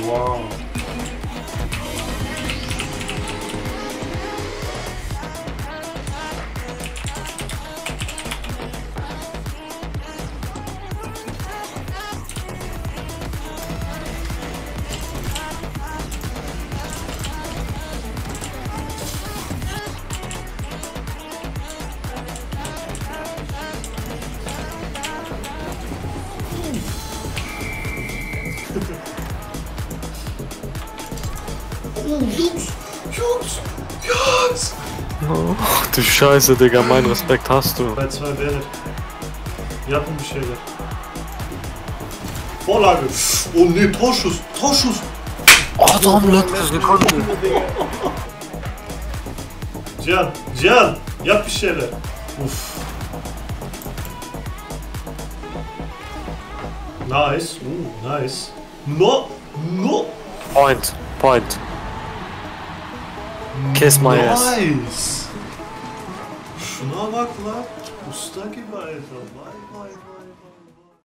Wow. Jungs! Oh, du Scheiße, Digga, meinen Respekt hast du. Bei 2 Bälle. Yapın bir şeyler. Vorlage. Oh ne, Torschuss. Torschuss. Adam letzte Sekunde. Cihan, yap bir şeyler. Uf. Nice. Nice. No. Point. Kiss my ass. Nice. Şuna bak lan. Usta gibi Alter. Vay.